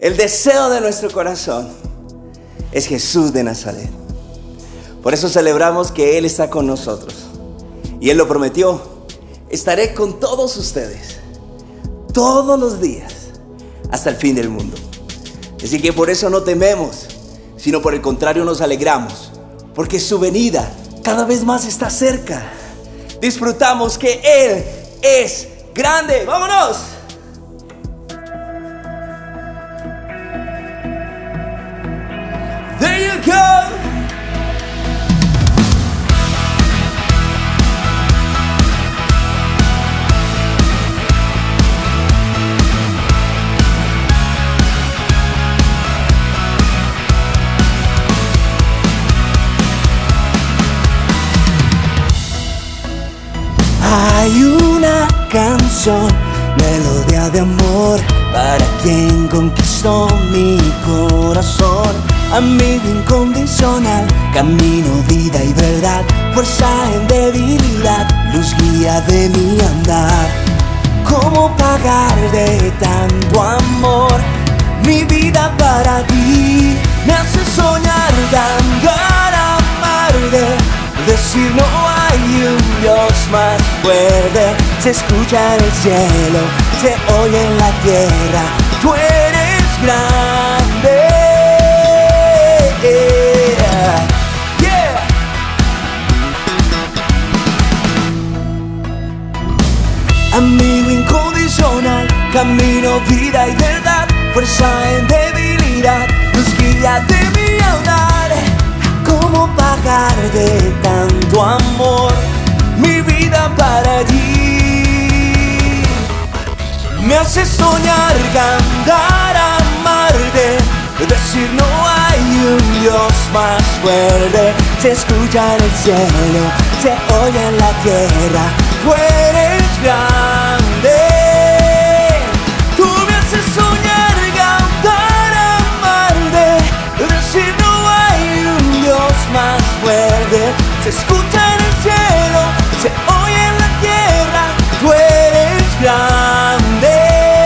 El deseo de nuestro corazón es Jesús de Nazaret. Por eso celebramos que Él está con nosotros. Y Él lo prometió: estaré con todos ustedes todos los días hasta el fin del mundo. Así que por eso no tememos, sino por el contrario nos alegramos, porque su venida cada vez más está cerca. Disfrutamos que Él es grande. ¡Vámonos! There you go. Hay una canción, melodía de amor, para quien conquistó mi corazón. Amigo incondicional, camino, vida y verdad, fuerza en debilidad, luz guía de mi andar. ¿Cómo pagar de tanto amor? Mi vida para ti me hace soñar, cantar, amarte, decir no hay un Dios más fuerte. Se escucha en el cielo, se oye en la tierra, tú eres grande. Yeah. Amigo incondicional, camino, vida y verdad, fuerza en debilidad, luz guía de mi andar. ¿Cómo pagar de tanto amor? Mi vida para ti me hace soñar, cantar, amarte, decir no hay un Dios más fuerte. Se escucha en el cielo, se oye en la tierra, tú eres grande. Tú me haces soñar, cantar, amarte, decir no hay un Dios más fuerte. Se escucha en el cielo, se oye en la tierra, tú eres grande.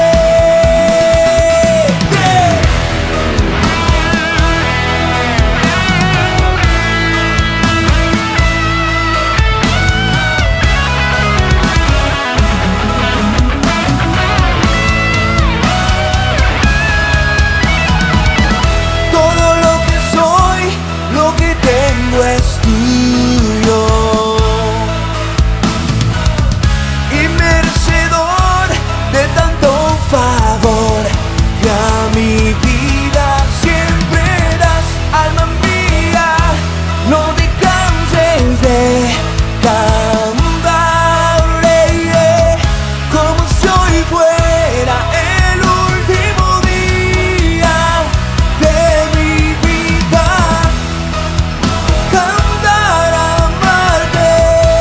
Todo lo que soy, lo que tengo es tuyo, y merecedor de tanto favor que a mi vida siempre das. Alma mía, no te canses de cantar, como si hoy fuera el último día de mi vida. Cantar, amarte,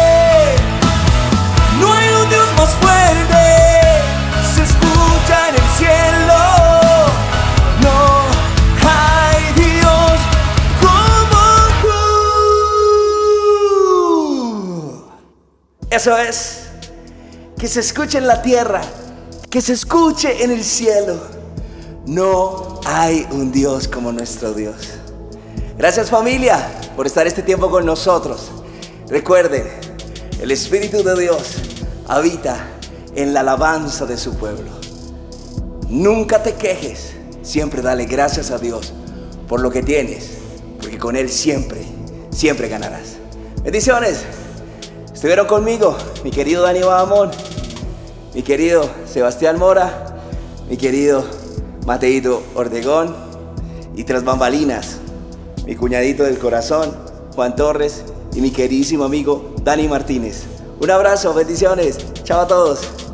no hay un Dios más fuerte. Se escucha en el cielo, no hay Dios como tú. Eso es, que se escuche en la tierra, que se escuche en el cielo. No hay un Dios como nuestro Dios. Gracias, familia, por estar este tiempo con nosotros. Recuerden, el Espíritu de Dios habita en la alabanza de su pueblo. Nunca te quejes, siempre dale gracias a Dios por lo que tienes, porque con Él siempre, siempre ganarás. Bendiciones. Estuvieron conmigo mi querido Dani Bahamón, mi querido Sebastián Mora, mi querido Mateito Ortegón, y tras bambalinas, mi cuñadito del corazón, Juan Torres, y mi queridísimo amigo Dani Martínez. Un abrazo, bendiciones, chao a todos.